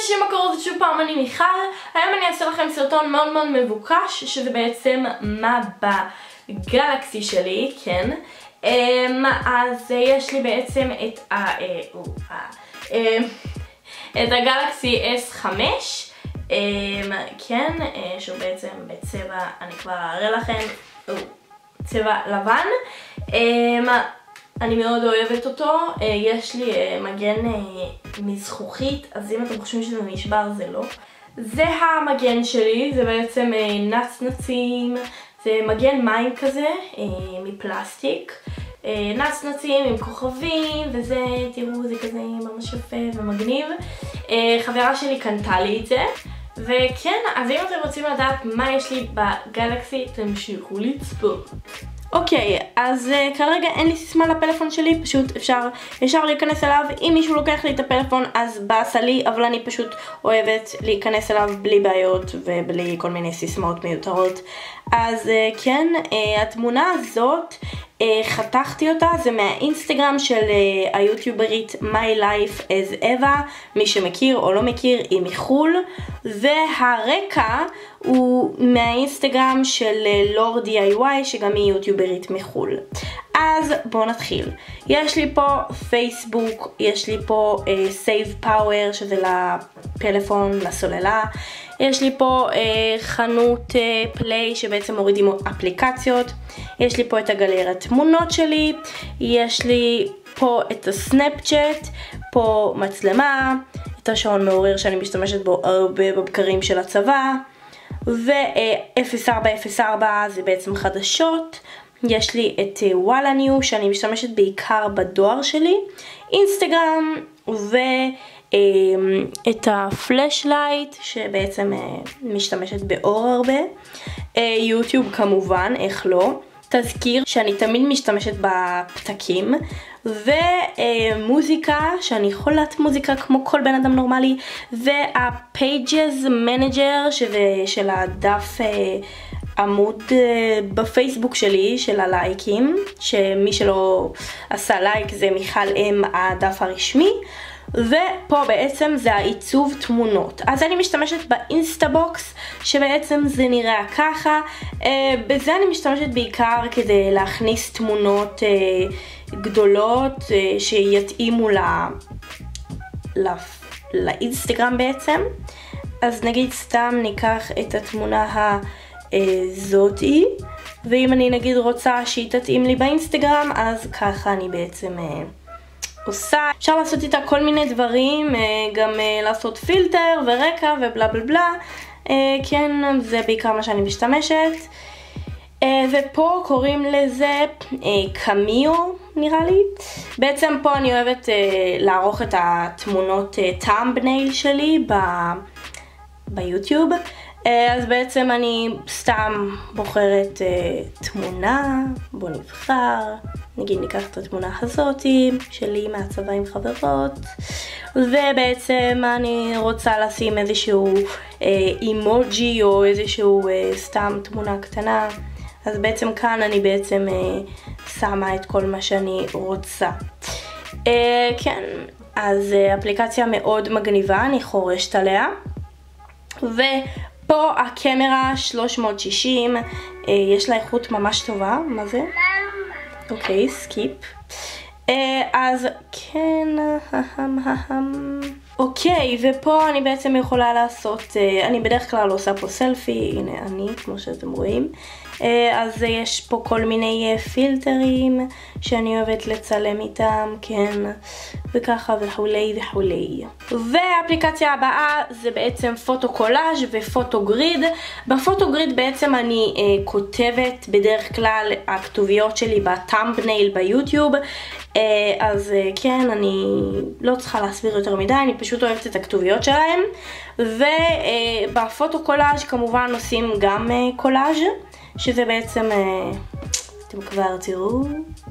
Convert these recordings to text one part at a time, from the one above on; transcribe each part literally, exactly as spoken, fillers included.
אנשים, מה קורה? שוב פעם אני מיכל. היום אני אעשה לכם סרטון מאוד מאוד מבוקש, שזה בעצם מה בגלקסי שלי, כן? אז יש לי בעצם את ה... את הגלקסי אס חמש, כן? שהוא בעצם בצבע, אני כבר אראה לכם, צבע לבן. אני מאוד אוהבת אותו, יש לי מגן מזכוכית, אז אם אתם חושבים שזה נשבר זה לא. זה המגן שלי, זה בעצם נצנצים, זה מגן מים כזה, מפלסטיק. נצנצים עם כוכבים וזה, תראו זה כזה ממש יפה ומגניב. חברה שלי קנתה לי את זה. וכן, אז אם אתם רוצים לדעת מה יש לי בגלקסי, תמשיכו לצפות. אוקיי, אז uh, כרגע אין לי סיסמה לפלאפון שלי, פשוט אפשר ישר להיכנס אליו. אם מישהו לוקח לי את הפלאפון אז באסה לי, אבל אני פשוט אוהבת להיכנס אליו בלי בעיות ובלי כל מיני סיסמאות מיותרות. אז uh, כן, uh, התמונה הזאת, uh, חתכתי אותה, זה מהאינסטגרם של uh, היוטיוברית My Life as Eva, מי שמכיר או לא מכיר, היא מחול, והרקע הוא מהאינסטגרם של לורד די איי וואי, שגם היא יוטיוברית מחול. אז בואו נתחיל. יש לי פה פייסבוק, יש לי פה uh, Save Power, שזה לפלאפון, לסוללה. יש לי פה uh, חנות uh, פליי שבעצם מורידים אפליקציות. יש לי פה את הגלריית תמונות שלי. יש לי פה את הסנאפצ'אט, פה מצלמה, את השעון מעורר שאני משתמשת בו הרבה בבקרים של הצבא. ו-אפס ארבע אפס ארבע זה בעצם חדשות. יש לי את וואלה ניו שאני משתמשת בעיקר בדואר שלי. אינסטגרם ואת הפלאשלייט שבעצם משתמשת באור הרבה. יוטיוב כמובן, איך לא. תזכיר שאני תמיד משתמשת בפתקים. ומוזיקה, שאני חולת מוזיקה כמו כל בן אדם נורמלי. וה-Pages Manager שזה של הדף עמוד בפייסבוק שלי של הלייקים, שמי שלא עשה לייק זה מיכל אם הדף הרשמי. ופה בעצם זה העיצוב תמונות. אז אני משתמשת באינסטאבוקס שבעצם זה נראה ככה. בזה אני משתמשת בעיקר כדי להכניס תמונות גדולות שיתאימו ל... לאינסטגרם בעצם. אז נגיד סתם ניקח את התמונה הזאתי, ואם אני נגיד רוצה שהיא תתאים לי באינסטגרם אז ככה אני בעצם עושה. אפשר לעשות איתה כל מיני דברים, גם לעשות פילטר ורקע ובלה בלה בלה. כן, זה בעיקר מה שאני משתמשת. ופה קוראים לזה קמיו נראה לי. בעצם פה אני אוהבת לערוך את התמונות טאמבנייל שלי ב... ביוטיוב. אז בעצם אני סתם בוחרת uh, תמונה, בוא נבחר, נגיד ניקח את התמונה הזאתי שלי מהצבא עם חברות, ובעצם אני רוצה לשים איזשהו uh, אימוג'י או איזשהו uh, סתם תמונה קטנה. אז בעצם כאן אני בעצם uh, שמה את כל מה שאני רוצה. Uh, כן, אז uh, אפליקציה מאוד מגניבה, אני חורשת עליה. ו... פה הקמרה שלוש מאות שישים, יש לה איכות ממש טובה. מה זה? אוקיי, סקיפ. אז כן, אוקיי, ופה אני בעצם יכולה לעשות, אני בדרך כלל עושה פה סלפי, הנה אני, כמו שאתם רואים. אז יש פה כל מיני פילטרים שאני אוהבת לצלם איתם, כן, וככה וכולי וכולי. והאפליקציה הבאה זה בעצם פוטו קולאז' ופוטו גריד. בפוטו גריד בעצם אני אה, כותבת בדרך כלל הכתוביות שלי בטאמבנייל ביוטיוב. אה, אז אה, כן, אני לא צריכה להסביר יותר מדי, אני פשוט אוהבת את הכתוביות שלהם. ובפוטו אה, קולאז' כמובן עושים גם אה, קולאז' שזה בעצם, אה, אתם כבר תראו.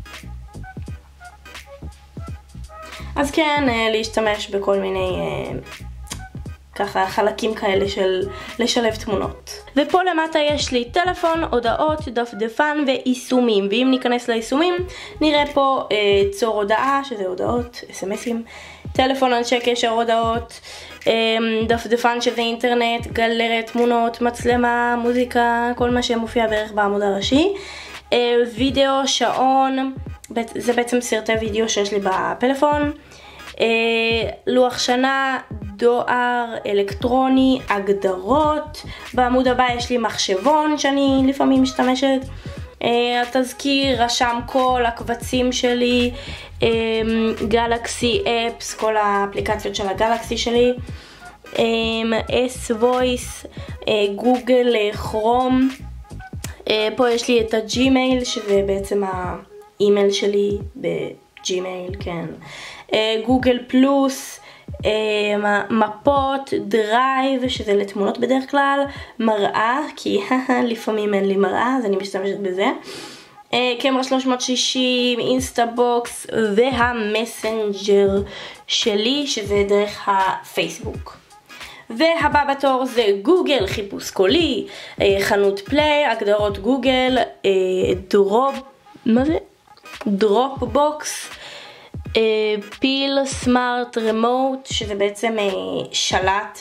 אז כן, להשתמש בכל מיני ככה חלקים כאלה של לשלב תמונות. ופה למטה יש לי טלפון, הודעות, דפדפן ויישומים. ואם ניכנס ליישומים, נראה פה צור הודעה, שזה הודעות, אס אם אסים, טלפון, אנשי קשר, הודעות, דפדפן שזה אינטרנט, גלריה, תמונות, מצלמה, מוזיקה, כל מה שמופיע בערך בעמוד הראשי, וידאו, שעון, זה בעצם סרטי וידאו שיש לי בפלאפון, לוח שנה, דואר, אלקטרוני, הגדרות, בעמוד הבא יש לי מחשבון שאני לפעמים משתמשת, התזכיר, רשם כל הקבצים שלי, גלקסי אפס, כל האפליקציות של הגלקסי שלי, S-Voice, גוגל כרום, פה יש לי את הג'ימייל שזה בעצם האימייל שלי בג'ימייל, כן, גוגל פלוס, מפות, דרייב שזה לתמונות בדרך כלל, מראה, כי לפעמים אין לי מראה אז אני משתמשת בזה, קמרה שלוש מאות שישים, אינסטאבוקס והמסנג'ר שלי שזה דרך הפייסבוק. והבא בתור זה גוגל, חיפוש קולי, חנות פליי, הגדרות גוגל, דרופ, מה זה? דרופ בוקס, פיל סמארט רמוט שזה בעצם שלט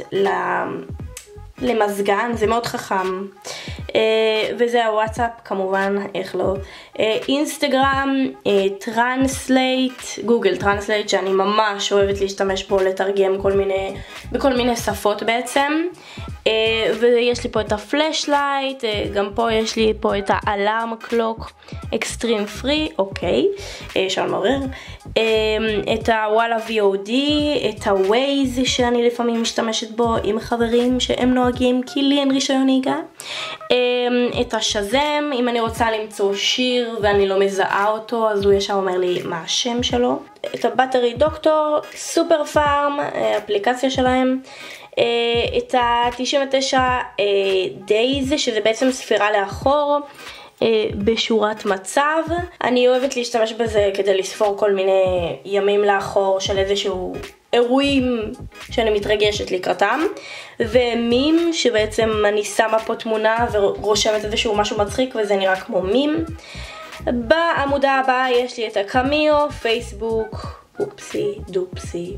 למזגן, זה מאוד חכם, וזה הוואטסאפ כמובן, איך לא, אינסטגרם, טרנסלייט, גוגל טרנסלייט שאני ממש אוהבת להשתמש בו לתרגם כל מיני, בכל מיני שפות בעצם, ויש לי פה את הפלאשלייט, גם פה יש לי פה את האלארם קלוק אקסטרים פרי, אוקיי, שעון מעורר, את הוואלה וי או די, את הווייז שאני לפעמים משתמשת בו עם חברים שהם נוהגים כי לי אין רישיון נהיגה, את השזם, אם אני רוצה למצוא שיר ואני לא מזהה אותו אז הוא ישר אומר לי מה השם שלו, את הבטרי דוקטור, סופר פארם, אפליקציה שלהם, את ה-תשעים ותשע דייז שזה בעצם ספירה לאחור בשורת מצב, אני אוהבת להשתמש בזה כדי לספור כל מיני ימים לאחור של איזשהו אירועים שאני מתרגשת לקראתם, ומים שבעצם אני שמה פה תמונה ורושמת איזשהו משהו מצחיק וזה נראה כמו מים. בעמודה הבאה יש לי את הקמיו, פייסבוק, אופסי דופסי,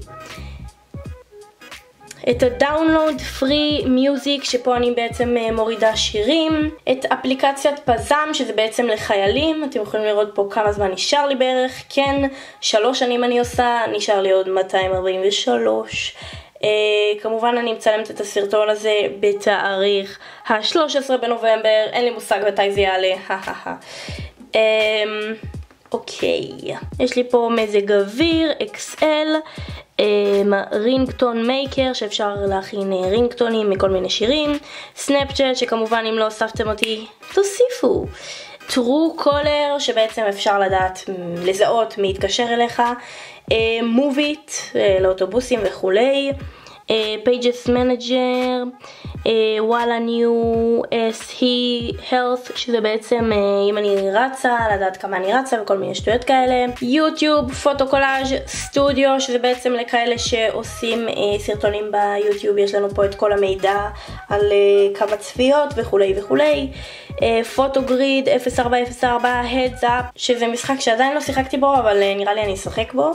את הדאונלוד פרי מיוזיק שפה אני בעצם מורידה שירים, את אפליקציית פזם שזה בעצם לחיילים, אתם יכולים לראות פה כמה זמן נשאר לי בערך, כן, שלוש שנים אני עושה, נשאר לי עוד מאתיים ארבעים ושלוש, אה, כמובן אני מצלמת את הסרטון הזה בתאריך ה-שלושה עשר בנובמבר, אין לי מושג מתי זה יעלה, אה, אוקיי, יש לי פה מזג אוויר, אקס אל, רינגטון מייקר שאפשר להכין רינגטונים מכל מיני שירים, סנאפצ'אט שכמובן אם לא הוספתם אותי תוסיפו, טרו קולר שבעצם אפשר לדעת, לזהות מי יתקשר אליך, מוביט לאוטובוסים וכולי, פייג'ס מנג'ר, וואלה ניו אס הי הלת שזה בעצם אם אני רצה לדעת כמה אני רצה וכל מיני שטויות כאלה, יוטיוב, פוטו קולאז', סטודיו שזה בעצם לכאלה שעושים סרטונים ביוטיוב, יש לנו פה את כל המידע על כמה צפיות וכולי וכולי, פוטו גריד אפס ארבע אפס ארבע, Heads Up שזה משחק שעדיין לא שיחקתי בו אבל נראה לי אני אשחק בו,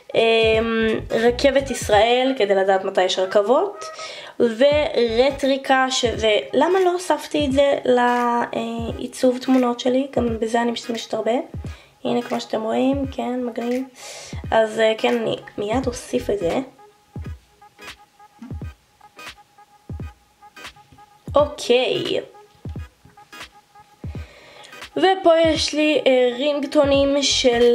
רכבת ישראל כדי לדעת מתי יש רכבות, ורטריקה שזה, למה לא הוספתי את זה לעיצוב תמונות שלי, גם בזה אני משתמשת הרבה, הנה כמו שאתם רואים, כן, מגניב, אז כן אני מיד אוסיף את זה. אוקיי, ופה יש לי רינגטונים של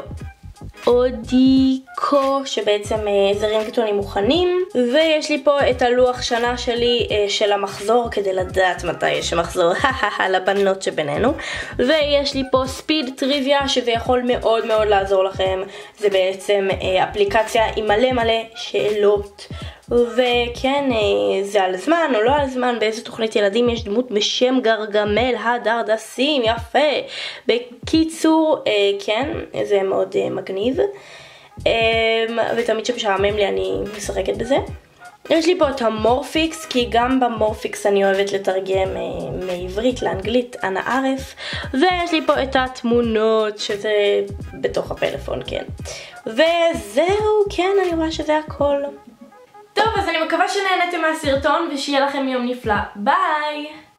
אודיקו שבעצם זה רינגטונים מוכנים, ויש לי פה את הלוח שנה שלי של המחזור כדי לדעת מתי יש מחזור לבנות שבינינו, ויש לי פה ספיד טריוויה שזה יכול מאוד מאוד לעזור לכם, זה בעצם אפליקציה עם מלא מלא שאלות, וכן זה על זמן או לא על זמן, באיזה תוכנית ילדים יש דמות בשם גרגמל הדרדסים, יפה, בקיצור כן זה מאוד מגניב, ותמיד שמשעמם לי אני משחקת בזה. יש לי פה את המורפיקס, כי גם במורפיקס אני אוהבת לתרגם מעברית לאנגלית, אנא ערף. ויש לי פה את התמונות, שזה בתוך הפלאפון, כן. וזהו, כן, אני רואה שזה הכל. טוב, אז אני מקווה שנהנתם מהסרטון, ושיהיה לכם יום נפלא. ביי!